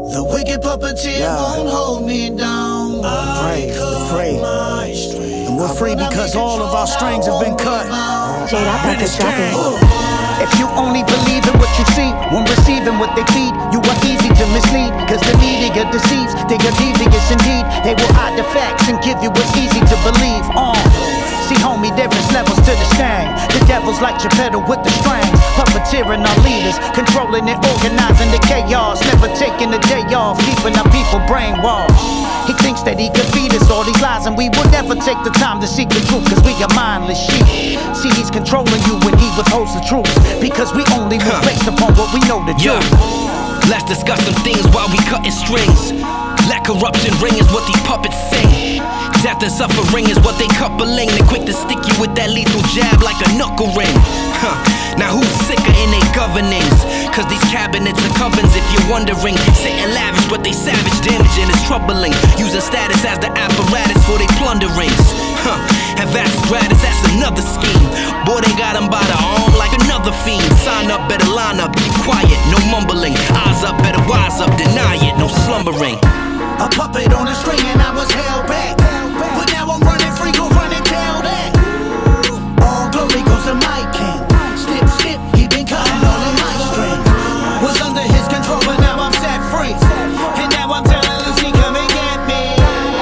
The wicked puppeteer won't hold me down. Brave, free. And we're free because all of our strings have been cut. If you only believe in what you see, when receiving what they feed, you are easy to mislead. Cause the media deceives, they are devious indeed. They will hide the facts and give you what's easy to believe. See homie, there is levels to the sting. The devil's like Geppetto with the strings, puppeteering our leaders, controlling and organizing the chaos, never taking a day off, keeping our people brainwashed. He thinks that he can feed us all these lies, and we will never take the time to seek the truth, cause we are mindless sheep. See, he's controlling you when he withholds the truth, because we only move based upon what we know to do. Let's discuss some things while we cutting strings. Let corruption ring is what these puppets sing. Death and suffering is what they coupling. They quick to stick you with that lethal jab like a knuckle ring. Now who's sicker in their governings? Cause these cabinets are covens if you're wondering. Sitting lavish but they savage, damaging is troubling. Using status as the apparatus for their plunderings. And that's gratis, that's another scheme. Boy, they got them by the arm like another fiend. Sign up, better line up, keep quiet, no mumbling. Eyes up, better wise up, deny it, no slumbering. A puppet on a string and I was held back, but now I'm running free, go run and tell that. All glory goes to my king. Snip, snip, he been cutting all of my strings. Was under his control, but now I'm set free. And now I'm telling Lucy, come and get me.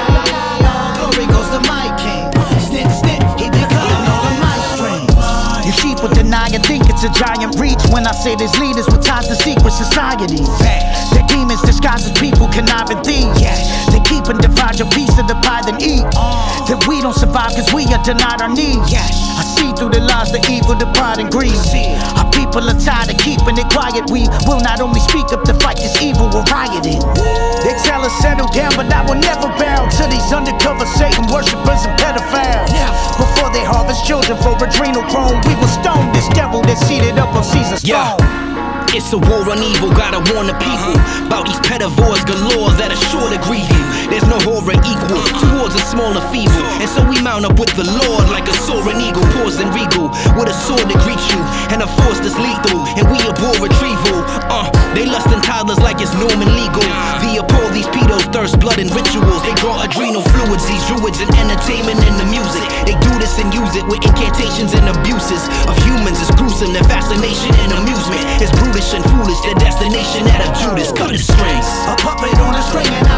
All glory goes to my king. Snip, snip, he been cutting all of my strings. You sheep will deny and think it's a giant reach when I say there's leaders with ties to secret societies. They're demons disguised as people, conniving thieves. They keep and divide your piece of the pie then eat. That we don't survive cause we are denied our needs. I see through the lies, the evil, the pride and greed. Our people are tired of keeping it quiet. We will not only speak up to fight this evil, we're rioting. They tell us settle down, but I will never bow to these undercover Satan worshippers and pedophiles. Before they harvest children for adrenal chrome, we will stone this devil that's seated up on Caesar's throne. It's a war on evil, gotta warn the people about these pedivores galore that are sure to grieve you. There's no horror equal towards a smaller feeble, and so we mount up with the Lord like a soaring eagle, poised and regal, with a sword to greet you, and a force that's lethal, and we abhor retrieval. They lust in toddlers like it's Norman legal. The abhor these pedos, thirst blood and rituals. They draw adrenal fluids, these druids and entertainment and the music. They do this and use it with incantations and abuses of humans. It's gruesome, their fascination and amusement is brutish and foolish. Their destination at a Judas cutting strings. A puppet on a string and